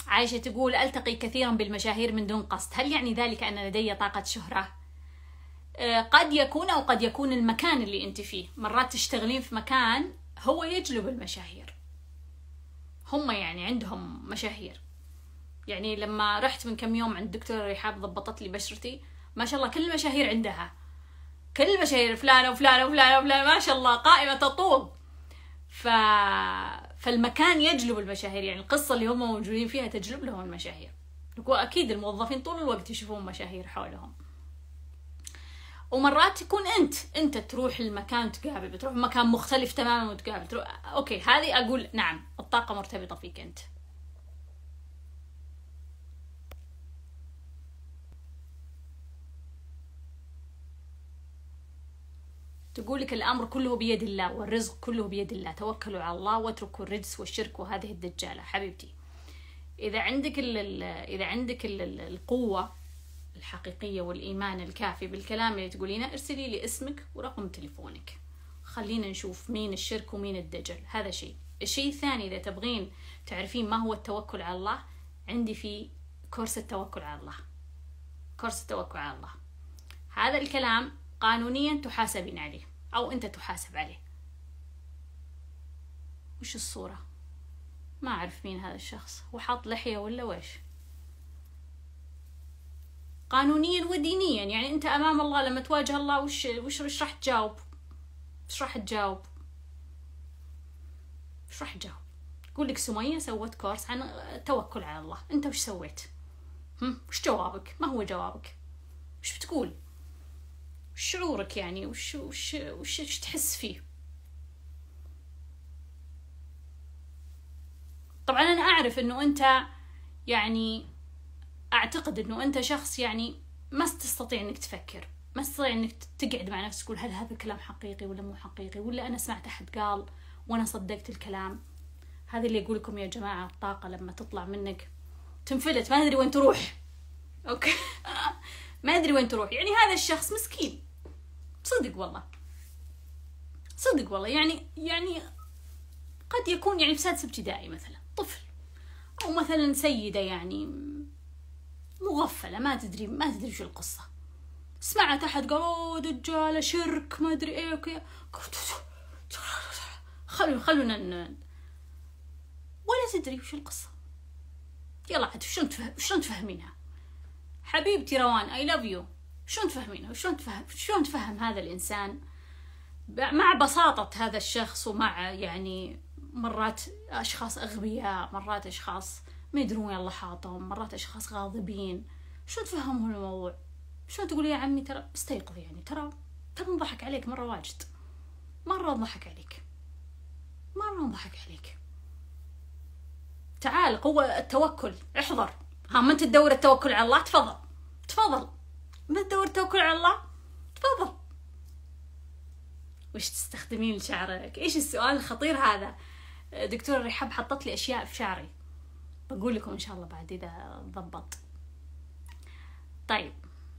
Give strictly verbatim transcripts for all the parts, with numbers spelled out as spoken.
عايشة تقول ألتقي كثيرا بالمشاهير من دون قصد، هل يعني ذلك أن لدي طاقة شهرة؟ قد يكون، أو قد يكون المكان اللي أنت فيه. مرات تشتغلين في مكان هو يجلب المشاهير، هم يعني عندهم مشاهير. يعني لما رحت من كم يوم عند دكتورة رحاب ضبطت لي بشرتي، ما شاء الله كل المشاهير عندها، كل المشاهير فلانة وفلانة وفلانة وفلانة، ما شاء الله قائمة تطول. ف... فالمكان يجلب المشاهير، يعني القصة اللي هم موجودين فيها تجلب لهم المشاهير. وأكيد الموظفين طول الوقت يشوفون مشاهير حولهم. ومرات تكون أنت أنت تروح المكان تقابل، بتروح مكان مختلف تماما وتقابل تروح. أوكي، هذه أقول نعم الطاقة مرتبطة فيك أنت. تقول لك الأمر كله بيد الله والرزق كله بيد الله، توكلوا على الله واتركوا الرجس والشرك وهذه الدجالة. حبيبتي، إذا عندك ال إذا عندك ال القوة الحقيقية والإيمان الكافي بالكلام اللي تقولينه، ارسلي لي اسمك ورقم تليفونك، خلينا نشوف مين الشرك ومين الدجل. هذا شيء. الشيء الثاني، إذا تبغين تعرفين ما هو التوكل على الله، عندي في كورس التوكل على الله. كورس التوكل على الله هذا الكلام قانونيا تحاسبين عليه، أو أنت تحاسب عليه. وش الصورة؟ ما أعرف مين هذا الشخص، هو حاط لحية ولا وش؟ قانونيا ودينيا، يعني أنت أمام الله لما تواجه الله وش وش وش راح تجاوب؟ وش راح تجاوب؟ وش راح تجاوب؟ تقول لك سمية سوت كورس عن التوكل على الله، أنت وش سويت؟ هم؟ وش جوابك؟ ما هو جوابك؟ وش بتقول؟ وش شعورك يعني؟ وش وش وش, وش تحس فيه؟ طبعا أنا أعرف إنه أنت يعني أعتقد إنه أنت شخص يعني ما تستطيع إنك تفكر، ما تستطيع إنك تقعد مع نفسك تقول هل هذا الكلام حقيقي ولا مو حقيقي، ولا أنا سمعت أحد قال وأنا صدقت الكلام. هذا اللي يقول لكم يا جماعة، الطاقة لما تطلع منك تنفلت، ما ندري وين تروح. أوكي ما ندري وين تروح. يعني هذا الشخص مسكين صدق والله، صدق والله، يعني يعني قد يكون يعني في سادس ابتدائي مثلا طفل، أو مثلا سيدة يعني مغفلة ما تدري ما تدري شو القصة، سمعت أحد قال أوه دجالة شرك ما أدري إيه أوكي، خلو خلونا ن... ولا تدري وش القصة. يلا عاد شلون تفهم شلون تفهمينها حبيبتي روان I love you؟ شلون تفهمينها وشلون تفهم شلون تفهم هذا الإنسان مع بساطة هذا الشخص، ومع يعني مرات أشخاص أغبياء، مرات أشخاص ما يدرون يلا حاطهم، مرات أشخاص غاضبين. شلون تفهمون الموضوع؟ شلون تقول يا عمي ترى استيقظ، يعني ترى ترى نضحك عليك مرة واجد، مرة نضحك عليك، مرة نضحك عليك. تعال قوة التوكل، احضر. ها ما انت تدور التوكل على الله؟ تفضل تفضل. ما تدور التوكل على الله؟ تفضل. وش تستخدمين لشعرك؟ ايش السؤال الخطير هذا؟ دكتورة رحاب حطت لي اشياء في شعري، بقول لكم ان شاء الله بعد اذا ضبط. طيب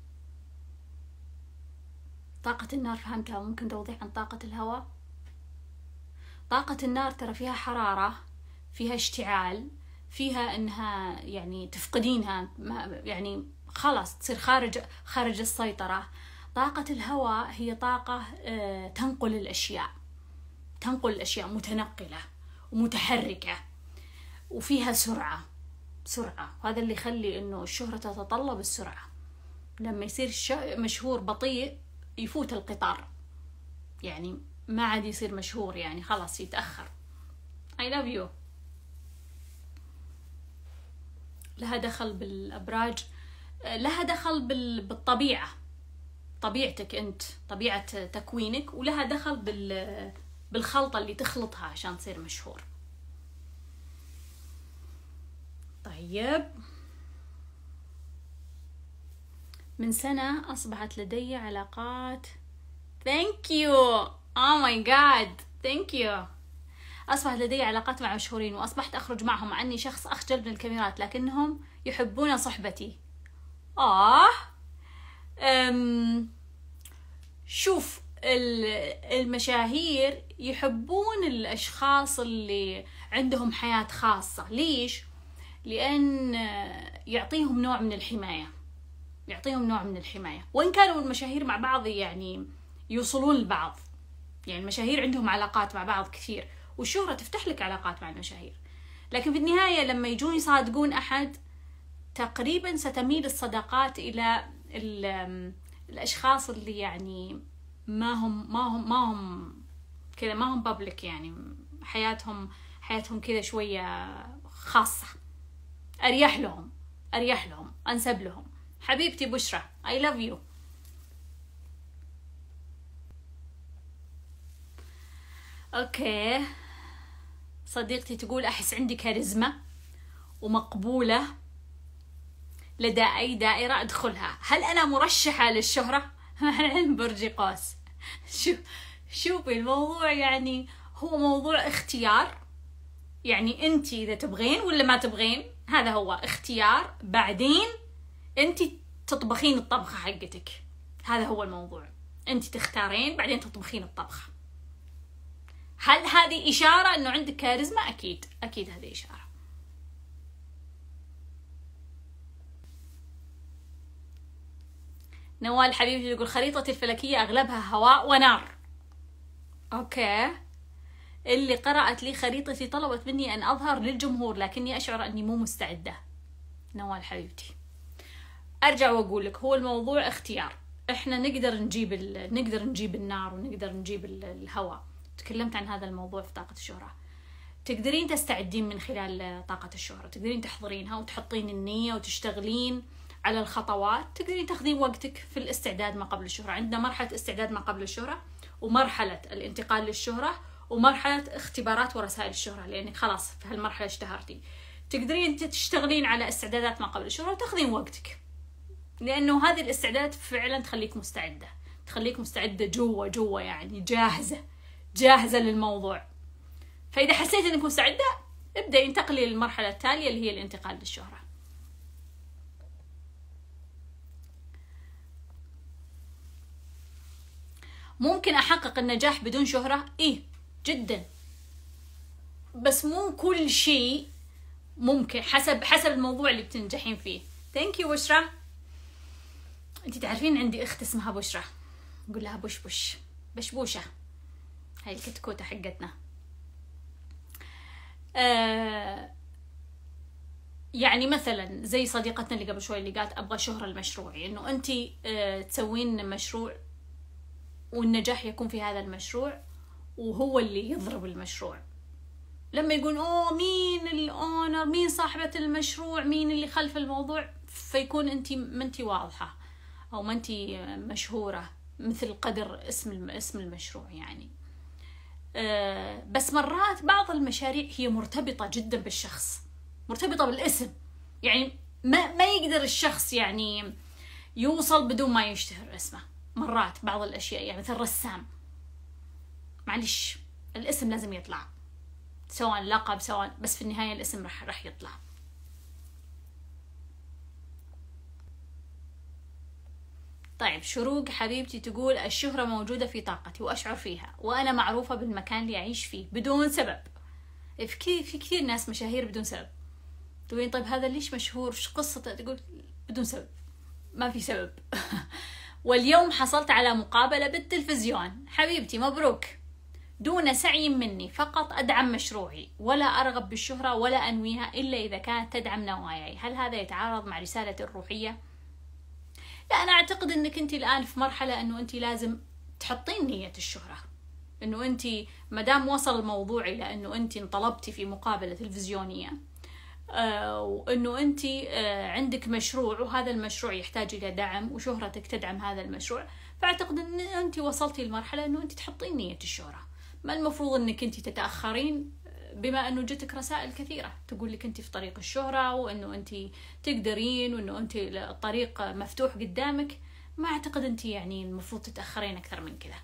طاقة النار فهمتها، ممكن توضيح عن طاقة الهواء؟ طاقة النار ترى فيها حرارة، فيها اشتعال، فيها انها يعني تفقدينها يعني خلاص تصير خارج خارج السيطرة. طاقة الهواء هي طاقة تنقل الأشياء، تنقل الأشياء، متنقلة ومتحركة وفيها سرعة سرعة. وهذا اللي يخلي إنه الشهرة تتطلب السرعة. لما يصير مشهور بطيء يفوت القطار، يعني ما عاد يصير مشهور، يعني خلاص يتأخر. I love you. لها دخل بالأبراج، لها دخل بالطبيعة، طبيعتك أنت، طبيعة تكوينك، ولها دخل بال بالخلطة اللي تخلطها عشان تصير مشهور. طيب من سنة أصبحت لدي علاقات. thank you oh my god thank you. أصبحت لدي علاقات مع مشهورين وأصبحت أخرج معهم، مع أني شخص أخجل من الكاميرات لكنهم يحبون صحبتي. آه أم شوف المشاهير يحبون الأشخاص اللي عندهم حياة خاصة. ليش؟ لأن يعطيهم نوع من الحماية، يعطيهم نوع من الحماية. وإن كانوا المشاهير مع بعض يعني يوصلون لبعض، يعني المشاهير عندهم علاقات مع بعض كثير، والشهرة تفتح لك علاقات مع المشاهير، لكن في النهاية لما يجون يصادقون أحد تقريبا ستميل الصداقات إلى الأشخاص اللي يعني ما هم ما هم ما هم كذا، ما هم بابليك، يعني حياتهم حياتهم كذا شوية خاصة، أريح لهم أريح لهم أنسب لهم. حبيبتي بشرى I love you. أوكي، صديقتي تقول أحس عندي كاريزما ومقبولة لدى أي دائرة أدخلها، هل أنا مرشحة للشهرة؟ عن برج قوس. شوف شوفي الموضوع يعني هو موضوع اختيار، يعني أنت إذا تبغين ولا ما تبغين هذا هو اختيار، بعدين أنت تطبخين الطبخة حقتك، هذا هو الموضوع، أنت تختارين بعدين تطبخين الطبخة. هل هذه إشارة أنه عندك كاريزما؟ أكيد أكيد هذه إشارة. نوال حبيبتي تقول خريطتي الفلكية أغلبها هواء ونار. أوكي، اللي قرأت لي خريطتي طلبت مني أن أظهر للجمهور لكني أشعر أني مو مستعدة. نوال حبيبتي أرجع وأقول لك هو الموضوع اختيار، إحنا نقدر نجيب ال... نقدر نجيب النار ونقدر نجيب الهواء. تكلمت عن هذا الموضوع في طاقة الشهرة. تقدرين تستعدين من خلال طاقة الشهرة، تقدرين تحضرينها وتحطين النية وتشتغلين على الخطوات، تقدرين تاخذين وقتك في الاستعداد ما قبل الشهرة. عندنا مرحلة استعداد ما قبل الشهرة، ومرحلة الانتقال للشهرة، ومرحلة اختبارات ورسائل الشهرة، لأنك خلاص في هالمرحلة اشتهرتي. تقدرين تشتغلين على استعدادات ما قبل الشهرة وتاخذين وقتك، لأنه هذه الاستعداد فعلا تخليك مستعدة، تخليك مستعدة جوا جوا، يعني جاهزة جاهزة للموضوع. فإذا حسيت أنك مستعدة ابدأ انتقلي للمرحلة التالية اللي هي الانتقال للشهرة. ممكن أحقق النجاح بدون شهرة؟ إيه جدا، بس مو كل شيء ممكن، حسب حسب الموضوع اللي بتنجحين فيه. ثانك يو بشرى. انتي تعرفين عندي اخت اسمها بشرى، نقول لها بش بش بشبوشة، هاي الكتكوتة حقتنا. آه يعني مثلا زي صديقتنا اللي قبل شوي اللي قالت ابغى شهرة المشروعي، انه انتي آه تسوين مشروع والنجاح يكون في هذا المشروع وهو اللي يضرب المشروع. لما يقول اوه مين الاونر، مين صاحبة المشروع، مين اللي خلف الموضوع، فيكون انتي ما انتي واضحة او ما انتي مشهورة مثل قدر اسم اسم المشروع يعني. أه بس مرات بعض المشاريع هي مرتبطة جدا بالشخص، مرتبطة بالاسم، يعني ما ما يقدر الشخص يعني يوصل بدون ما يشتهر اسمه. مرات بعض الاشياء يعني مثل رسام، معلش الاسم لازم يطلع، سواء لقب سواء، بس في النهاية الاسم رح رح يطلع. طيب شروق حبيبتي تقول الشهرة موجودة في طاقتي وأشعر فيها، وأنا معروفة بالمكان اللي أعيش فيه بدون سبب. في كثير في كثير ناس مشاهير بدون سبب. تقولين طيب هذا ليش مشهور، وش قصته؟ تقول بدون سبب، ما في سبب. واليوم حصلت على مقابلة بالتلفزيون. حبيبتي مبروك. دون سعي مني، فقط أدعم مشروعي ولا أرغب بالشهرة ولا أنويها إلا إذا كانت تدعم نواياي. هل هذا يتعارض مع رسالتي الروحية؟ لا، أنا أعتقد أنك أنت الآن في مرحلة أنه أنت لازم تحطين نية الشهرة، أنه أنت مدام وصل الموضوع إلى أنه أنت انطلبتي في مقابلة تلفزيونية، آه وأنه أنت آه عندك مشروع وهذا المشروع يحتاج إلى دعم وشهرتك تدعم هذا المشروع، فأعتقد أن أنت وصلتي لمرحلة أنه أنت تحطين نية الشهرة. ما المفروض أنك أنت تتأخرين بما أنه جتك رسائل كثيرة تقول لك أنت في طريق الشهرة وأنه أنت تقدرين وأنه أنت الطريق مفتوح قدامك. ما أعتقد أنت يعني المفروض تتأخرين أكثر من كذا.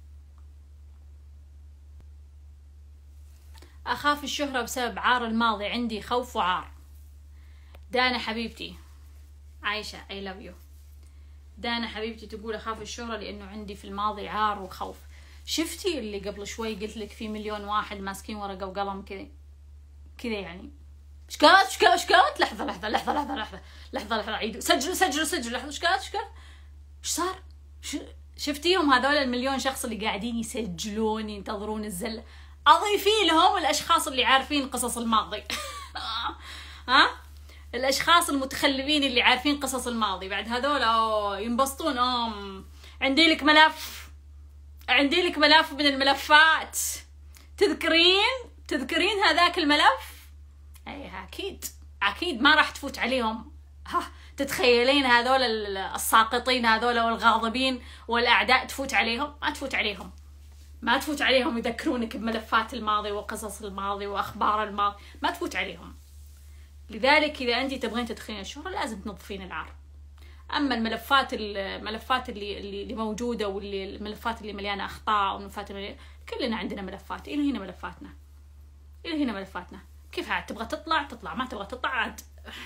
أخاف الشهرة بسبب عار الماضي، عندي خوف وعار. دانا حبيبتي عايشة I love you. دانا حبيبتي تقول أخاف الشهرة لأنه عندي في الماضي عار وخوف. شفتي اللي قبل شوي قلت لك في مليون واحد ماسكين ورقة وقلم كذا كذا، يعني ايش قالت ايش قالت ايش قالت لحظه لحظه لحظه لحظه لحظه لحظه لحظه عيدوا سجلوا سجلوا سجلوا لحظه ايش قالت ايش قالت ايش صار؟ شفتيهم هذول المليون شخص اللي قاعدين يسجلون ينتظرون الزله؟ اضيفي لهم الاشخاص اللي عارفين قصص الماضي. ها الاشخاص المتخلفين اللي عارفين قصص الماضي بعد هذول أوه ينبسطون. ام عندي لك ملف عندي لك ملف من الملفات، تذكرين تذكرين هذاك الملف؟ اي اكيد اكيد ما راح تفوت عليهم. ها تتخيلين هذول الساقطين هذول والغاضبين والاعداء تفوت عليهم؟ ما تفوت عليهم ما تفوت عليهم يذكرونك بملفات الماضي وقصص الماضي واخبار الماضي، ما تفوت عليهم. لذلك اذا انت تبغين تدخلين الشهرة لازم تنظفين العار. اما الملفات الملفات اللي اللي موجوده واللي الملفات اللي مليانه اخطاء وملفات مليانة... كلنا عندنا ملفات. الى هنا ملفاتنا الى هنا ملفاتنا. كيف عاد تبغى تطلع تطلع، ما تبغى تطلع عاد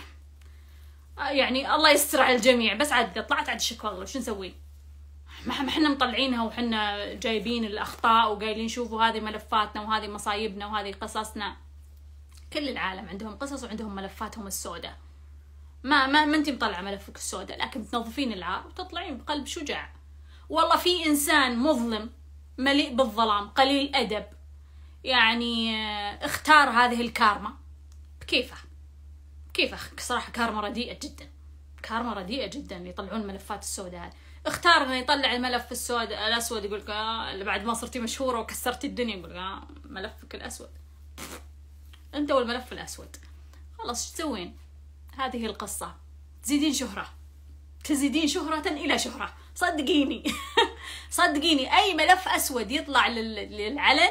يعني الله يستر على الجميع. بس عاد اذا طلعت عاد الشكوى اغلى، شو نسوي؟ ما احنا مطلعينها وحنا جايبين الاخطاء وقايلين شوفوا هذه ملفاتنا وهذه مصايبنا وهذه قصصنا. كل العالم عندهم قصص وعندهم ملفاتهم السوداء. ما ما ما انت مطلعه ملفك السوداء، لكن تنظفين العار وتطلعين بقلب شجاع. والله في انسان مظلم مليء بالظلام قليل ادب يعني اختار هذه الكارما بكيفه كيفه صراحه كارما رديئه جدا، كارما رديئه جدا اللي يطلعون الملفات السوداء. اختار انه يطلع الملف السوداء الاسود، يقول لك آه بعد ما صرتي مشهوره وكسرتي الدنيا يقول آه ملفك الاسود. انت والملف الاسود خلاص ايش تسوين؟ هذه القصه. تزيدين شهره تزيدين شهره الى شهره. صدقيني صدقيني اي ملف اسود يطلع للعلن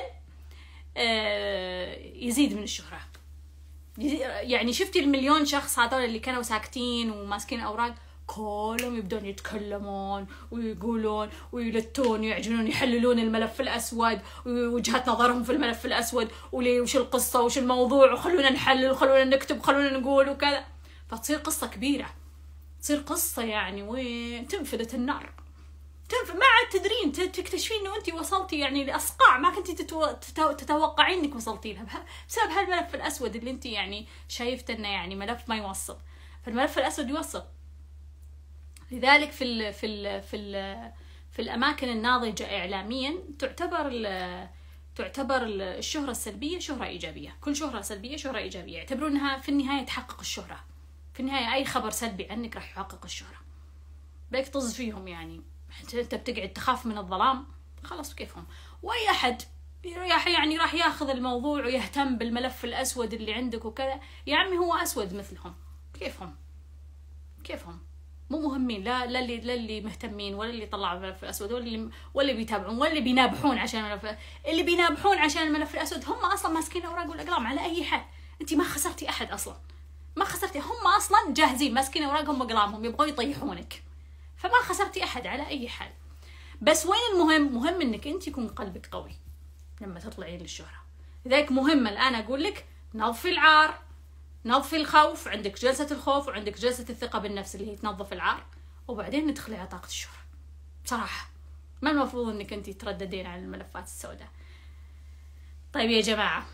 يزيد من الشهره. يعني شفتي المليون شخص هذول اللي كانوا ساكتين وماسكين اوراق كلهم يبدون يتكلمون ويقولون ويلتون ويعجنون يحللون الملف الأسود ووجهات نظرهم في الملف الأسود وليه وش القصة وش الموضوع وخلونا نحلل وخلونا نكتب وخلونا نقول وكذا. فتصير قصة كبيرة، تصير قصة يعني وين تنفذت النار. تنف ما عاد تدرين تكتشفين انه انت وصلتي يعني لأصقاع ما كنتي تتو... تتو... تتوقعين انك وصلتي لها بسبب هالملف الأسود اللي انت يعني شايفته انه يعني ملف ما يوصل. فالملف الأسود يوصل. لذلك في ال في ال في ال في الاماكن الناضجه اعلاميا تعتبر ال تعتبر الشهره السلبيه شهره ايجابيه. كل شهره سلبيه شهره ايجابيه. يعتبرونها في النهايه تحقق الشهره. في النهايه اي خبر سلبي عنك راح يحقق الشهره. بيك طز فيهم يعني انت بتقعد تخاف من الظلام خلاص كيفهم. واي احد يعني راح ياخذ الموضوع ويهتم بالملف الاسود اللي عندك وكذا. يا عمي هو اسود مثلهم كيفهم كيفهم مو مهمين. لا لا اللي لا اللي مهتمين ولا اللي طلعوا الملف الاسود ولا اللي ولا اللي بيتابعون ولا اللي بينابحون عشان الملف. اللي بينابحون عشان الملف الاسود هم اصلا ماسكين اوراق والاقلام على اي حال. انت ما خسرتي احد اصلا، ما خسرتي. هم اصلا جاهزين ماسكين اوراقهم واقلامهم يبغوا يطيحونك، فما خسرتي احد على اي حال. بس وين المهم؟ مهم انك انت يكون قلبك قوي لما تطلعين للشهره. لذلك مهم الان اقول لك نظفي العار، نظفي الخوف. عندك جلسة الخوف وعندك جلسة الثقة بالنفس اللي هي تنظف العار، وبعدين ندخلي على طاقة الشهرة. بصراحة ما المفروض انك انتي ترددين على الملفات السوداء. طيب يا جماعة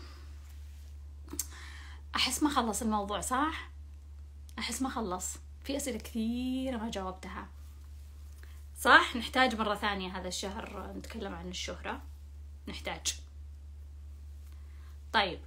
احس ما خلص الموضوع صح؟ احس ما خلص. في اسئلة كثيرة ما جاوبتها صح؟ نحتاج مرة ثانية هذا الشهر نتكلم عن الشهرة، نحتاج. طيب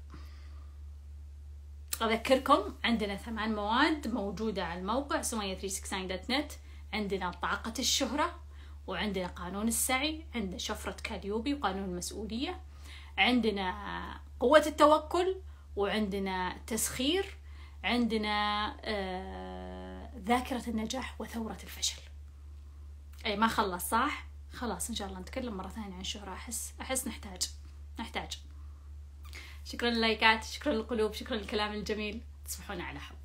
أذكركم عندنا ثمان مواد موجودة على الموقع سمية ثلاثمية وستة وستين دوت نت. عندنا طاقة الشهرة، وعندنا قانون السعي، عندنا شفرة كاليوبي وقانون المسؤولية، عندنا قوة التوكل، وعندنا تسخير، عندنا آه ذاكرة النجاح وثورة الفشل. أي ما خلص صح؟ خلاص إن شاء الله نتكلم مرة ثانية عن الشهرة. أحس أحس نحتاج نحتاج شكرا للايكات، شكرا للقلوب، شكرا للكلام الجميل. تصبحون على حب.